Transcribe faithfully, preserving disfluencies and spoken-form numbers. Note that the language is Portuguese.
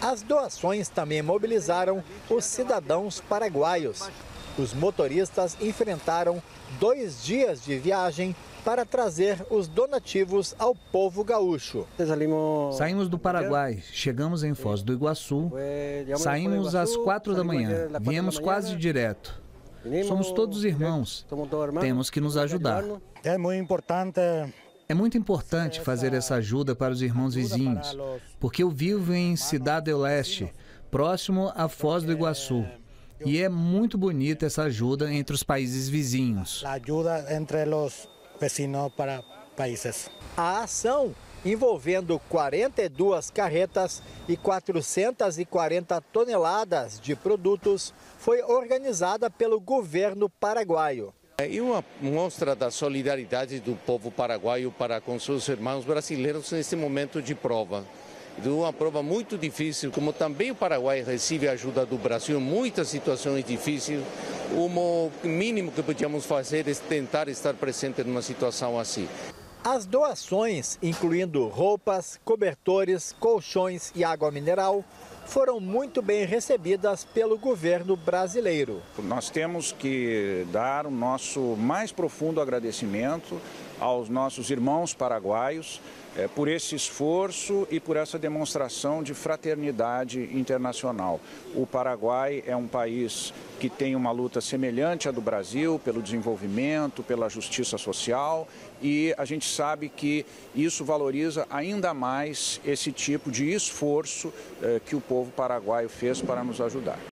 As doações também mobilizaram os cidadãos paraguaios. Os motoristas enfrentaram dois dias de viagem para trazer os donativos ao povo gaúcho. Saímos do Paraguai, chegamos em Foz do Iguaçu, saímos às quatro da manhã, viemos quase direto. Somos todos irmãos, temos que nos ajudar. É muito importante. É muito importante fazer essa ajuda para os irmãos vizinhos, porque eu vivo em Cidade do Leste, próximo a Foz do Iguaçu. E é muito bonita essa ajuda entre os países vizinhos. A ajuda entre os vecinos para países. A ação, envolvendo quarenta e duas carretas e quatrocentas e quarenta toneladas de produtos, foi organizada pelo governo paraguaio. É uma mostra da solidariedade do povo paraguaio para com seus irmãos brasileiros nesse momento de prova. De uma prova muito difícil, como também o Paraguai recebe a ajuda do Brasil em muitas situações difíceis, o mínimo que podíamos fazer é tentar estar presente numa situação assim. As doações, incluindo roupas, cobertores, colchões e água mineral, foram muito bem recebidas pelo governo brasileiro. Nós temos que dar o nosso mais profundo agradecimento aos nossos irmãos paraguaios é, por esse esforço e por essa demonstração de fraternidade internacional. O Paraguai é um país que tem uma luta semelhante à do Brasil pelo desenvolvimento, pela justiça social, e a gente sabe que isso valoriza ainda mais esse tipo de esforço eh, que o povo paraguaio fez para nos ajudar.